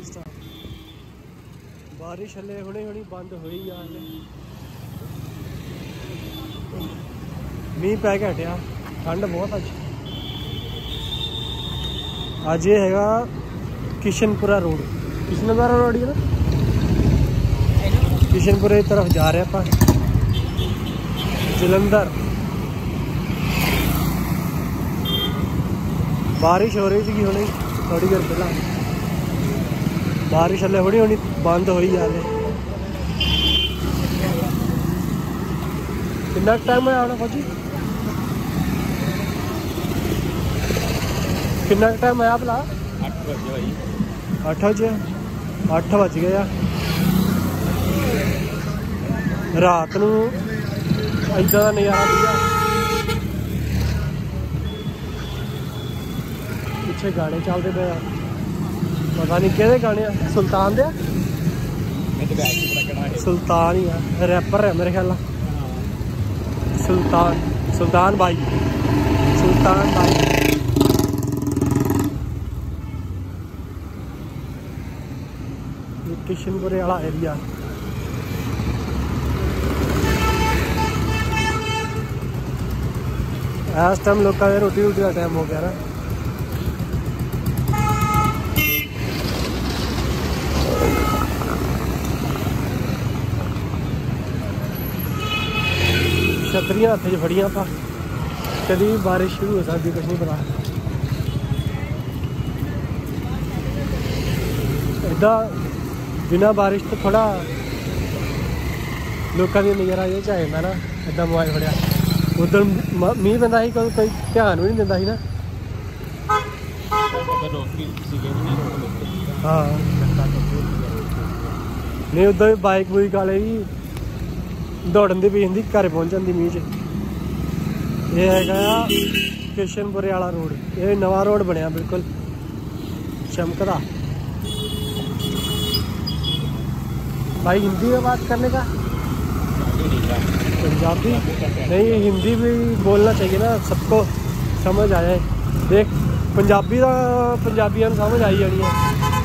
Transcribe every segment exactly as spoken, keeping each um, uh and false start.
Start. बारिश हले हुणे हुणी बंद हुई आ, हले मीह पै के हटिया, ठंड बहुत अज। अज ये हैगा किशनपुरा रोड, किशनपुरा रोड ही है ना, किशनपुरे की तरफ जा रहे हैं आप जलंधर। बारिश हो रही थी हुणे थोड़ी देर पहला, बारिश हले हुणी हुणी बंद हुई जा रही। कितना टाइम है आना फौजी, कितना टाइम है भला? अठ बजे भाई, अठ बजे अठ बज गए। रात नूं इदां दा नज़ारा दिया। पिछे गाने चलते पे, पता नहीं किहदे गाने आ, सुल्तान दे सुल्तान ही है, रैपर है मेरे ख्याल। सुल्तान सुल्तान भाई सुल्तान भाई किशनपुरे वाला एरिया। इस टाइम लोगों का रोटी रोटी का टाइम हो गया ना। छतरियां हथ च फड़ियां पा, कभी बारिश शुरू हो सकती, कुछ नहीं पता। इदा बिना बारिश तो थोड़ा लोगों की नज़ारा ये चाहिए ना, इदा मोबाइल फड़िया। उधर मीह पैंदा ही, कोई कोई ध्यान भी नहीं दिंदा ही ना। हाँ नहीं, उधर बाइक बुइक वाले भी दौड़न दी पई होंदी, घर पहुँच जाती मीह च। ये है किशनपुरे वाला रोड, ये नवा रोड बनया बिल्कुल चमकदा। भाई हिंदी में बात करने का, पंजाबी नहीं, हिंदी भी बोलना चाहिए ना, सबको समझ आ जाए। देख पंजाबी का पंजाबियों समझ आई जानी है,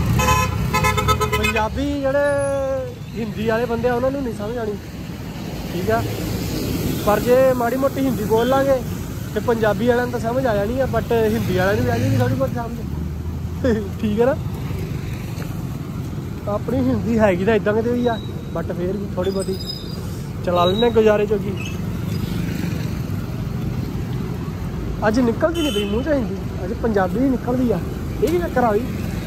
पंजाबी जड़े हिंदी वाले बंदे उन्होंने नहीं समझ आनी, ठीक है। पर जे माड़ी मोटी हिंदी बोल लाँगे तो पंजाबी वाले तो समझ आ जानी है, बट हिंदी वाले भी आ जाएगी थोड़ी बहुत समझ, ठीक है ना। अपनी हिंदी हैगी तो इदा कि आ, बट फिर भी थोड़ी बहुती चला लेने गुजारे जोगी। अज निकलती नहीं पई मूँह चो हिंदी, अज पंजाबी ही निकलती है। ये चक्कर आ गई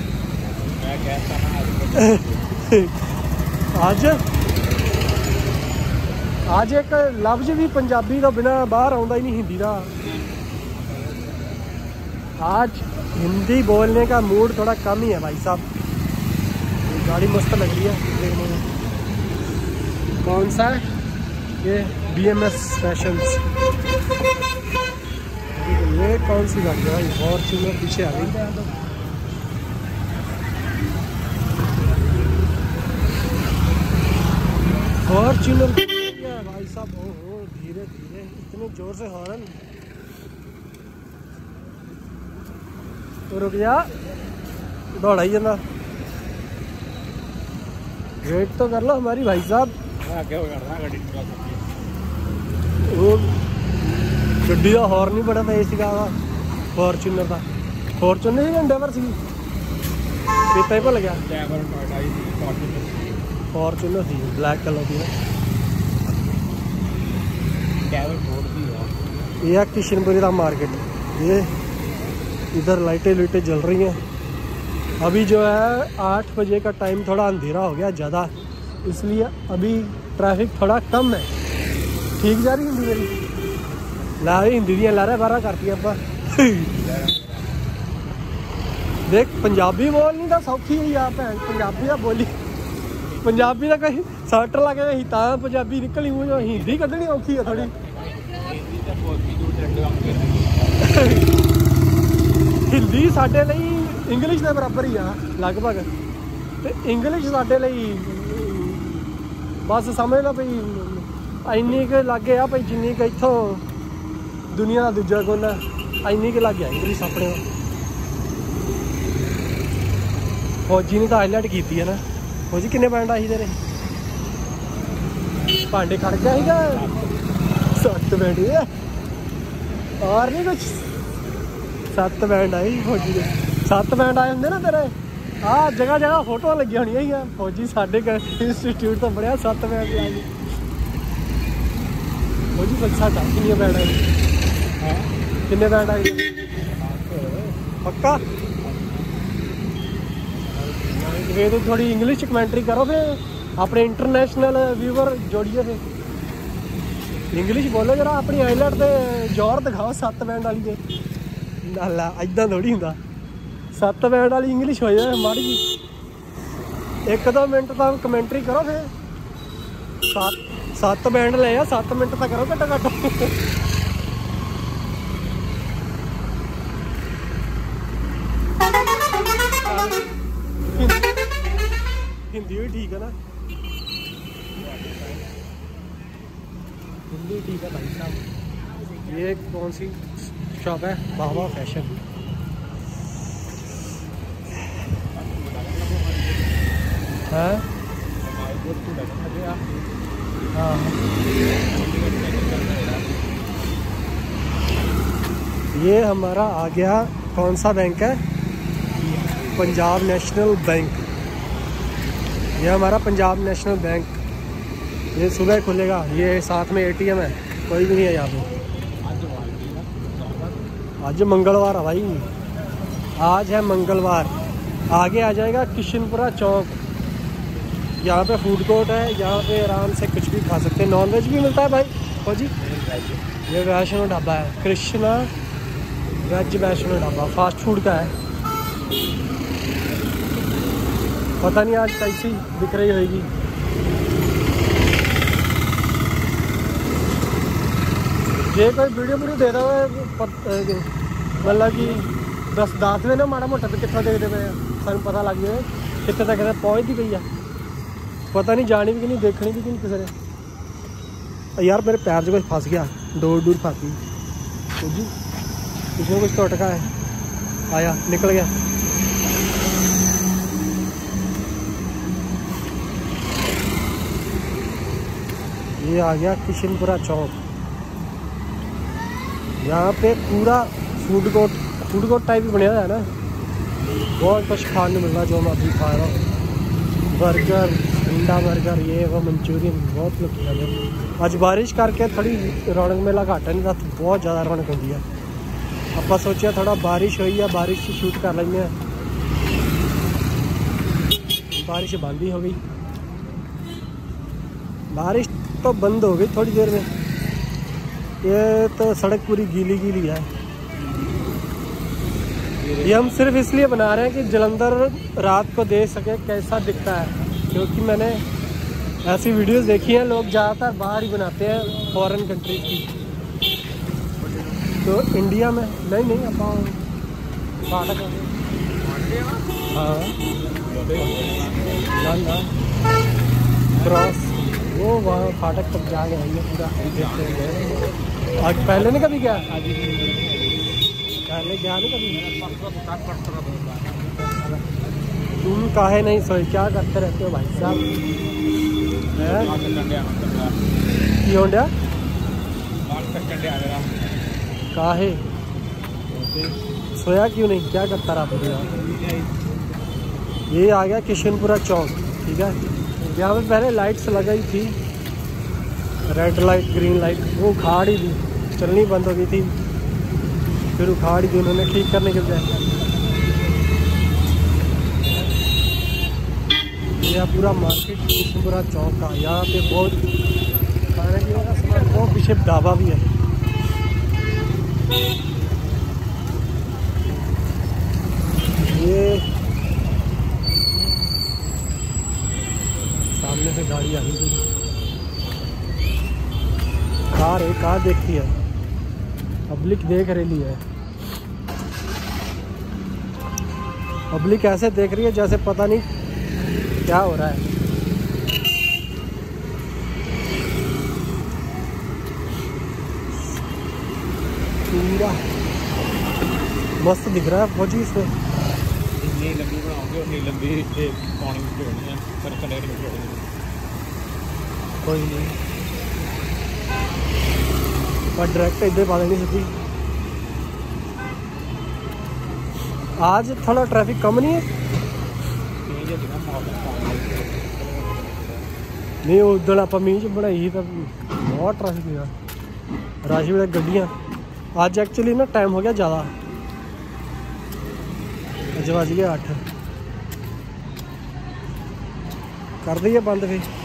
अज आज एक लफ्ज भी पंजाबी का बिना बाहर आता ही नहीं, हिंदी का। आज हिंदी बोलने का मूड थोड़ा कम ही है भाई साहब। गाड़ी मस्त लग रही है देखने में। कौन सा है ये? B M S fashions. ये कौन सी गाड़ी है भाई? फॉर्च्यूनर पीछे आ गई। फॉर्च्यूनर भाई साहब, ओहो धीरे धीरे, इतने जोर से हॉर्न तो रुक जा, दौड़ा ही जाना। वेट तो कर लो हमारी भाई साहब। वो गड्डी का हॉर्न ही बड़ा तेज सीगा फॉर्च्यूनर का। फॉर्च्यूनर ही एंडेवर सी, चेता ही भुल गया। फॉर्च्यूनर थी ब्लैक कलर की ना। ये है किशनपुरी का मार्केट। ये इधर लाइटें लुइटें जल रही हैं। अभी जो है आठ बजे का टाइम, थोड़ा अंधेरा हो गया ज़्यादा, इसलिए अभी ट्रैफिक थोड़ा कम है। ठीक जा रही हिंदी मेरी? ला हिंदी दियाँ लारा बारह करती आप। देख पंजाबी बोलनी तो सौखी ही आ भैन, पंजाबी का बोली, पंजाबी का कहीं सट ला के ता पंजाबी निकली, मुझे हिंदी कढ़नी औखी है थोड़ी। हिंदी साढ़े लिए इंग्लिश के बराबर ही आ लगभग, तो इंग्लिश साढ़े लिए बस समझ लो भाई इन्नी के लागे आ भाई, जिन्नी कि इत्थों दुनिया का दूजा कोना इन्नी के लागे आ इंग्लिश अपने। फौजी ने तो हाईलाइट की है ना। फौजी किन्ने बैंड आई तेरे भांडे खड़ जाएगा सत्त बैंड है और नहीं कुछ सत्त बैंड आई फौजी के सत्त बैंड आए होंगे ना तेरे आ जगह जगह फोटो लगी होनी है फौजी साढ़े इंस्टीट्यूट तो बढ़िया सत्त बैंड ला गए फौजी साढ़ा किन्ने बैंड आई किन्ने बैंड आई पक्का ये तो थोड़ी इंग्लिश कमेंट्री करो फिर अपने इंटरनेशनल व्यूवर जोड़िए फिर इंग्लिश बोलो जरा अपनी हाईलाइट से जोर दिखाओ सत्त बैंड वाली के नाला इदा थोड़ी होंगे सत्त बैंड वाली इंग्लिश हो जाए माड़ी जी एक दो मिनट तो कमेंट्री करो फिर सत्त सत्त बैंड ले आ सत्त मिनट तो करो घट्टो घट्ट हिंदी भी ठीक है ना हिंदी ठीक है भाई साहब। ये कौन सी शॉप है बाबा फैशन है हाँ ये हमारा आ गया कौन सा बैंक है पंजाब नेशनल बैंक ये हमारा पंजाब नेशनल बैंक ये सुबह खुलेगा ये साथ में एटीएम है कोई भी नहीं है यहाँ पे आज मंगलवार है भाई आज है मंगलवार आगे आ जाएगा किशनपुरा चौक यहाँ पे फूड कोर्ट है यहाँ पे आराम से कुछ भी खा सकते हैं नॉन वेज भी मिलता है भाई हो जी ये वैष्णो ढाबा है Krishna veg Vaishno dhaba fast food का है पता नहीं आज कैसी दिख रही होगी जे कोई वीडियो वीडियो दे रहा है मतलब कि दस दस में ना माड़ा मोटा तो कितना देखते पे सू पता लग जाए कितने तक पहुँचती पई है पता नहीं जानी भी कि नहीं देखनी भी कि नहीं किसी ने यार मेरे पैर से कुछ फंस गया डोर डूर फंस गई तो जी इसमें कुछ तो अटका है आया निकल गया ये आ गया किशनपुरा चौक यहाँ पे पूरा food court food court type ही बनया है ना बहुत कुछ खाने मिल रहा जो मैं अभी खा रहा हूँ बर्गर अंडा बर्गर ये वो मंचूरियन बहुत लोग खाते आज बारिश करके थोड़ी रौनक मेला घट है नहीं तो बहुत ज़्यादा रौनक होती है आप सोचा थोड़ा बारिश हुई है बारिश से शूट कर लेंगे बारिश बंद ही हो गई बारिश तो बंद हो गई थोड़ी देर में ये तो सड़क पूरी गीली गीली है ये हम सिर्फ इसलिए बना रहे हैं कि जलंधर रात को देख सके कैसा दिखता है क्योंकि मैंने ऐसी वीडियोस देखी हैं लोग ज़्यादातर बाहर ही बनाते हैं फॉरेन कंट्रीज की तो इंडिया में नहीं नहीं आप फाटक हाँ ना क्रॉस वो वहाँ फाटक तक जा गए ये पूरा आज पहले नहीं कभी गया पहले गया नहीं कभी तुम काहे नहीं सोए क्या करते रहते हो भाई साहब काहे सोया क्यों नहीं क्या करता रहा पूरा ये आ गया किशनपुरा चौक ठीक है यहाँ पे पहले लाइट्स लगाई थी रेड लाइट ग्रीन लाइट वो उखाड़ ही दी चलनी बंद हो गई थी फिर उखाड़ ही दी उन्होंने ठीक करने के बजाय यह पूरा मार्केट किशनपुरा चौक का यहाँ पे बहुत खाने पीने का सामान बहुत पीछे ढाबा भी है ये सामने से गाड़ी आ रही थी कार है कार देखती है पब्लिक देख रही है पब्लिक ऐसे देख रही है जैसे पता नहीं क्या हो रहा है पूरा मस्त दिख रहा है फौजी इसमें जितनी लंबी बनाओगे उतनी लंबी पानी में जोड़नी है, फिर कनेक्ट में जोड़नी है। कोई नहीं, पर डायरेक्ट इधर पा देनी सीधी। आज थोड़ा ट्रैफिक कम नहीं है, नहीं उदण आप मींह च बनाई तो बहुत ट्रैफिक हुआ, रश वे गड्डियाँ। अज एक्चुअली ना टाइम हो गया ज़्यादा, अज बज गया अठ, कर दी है बंद फिर।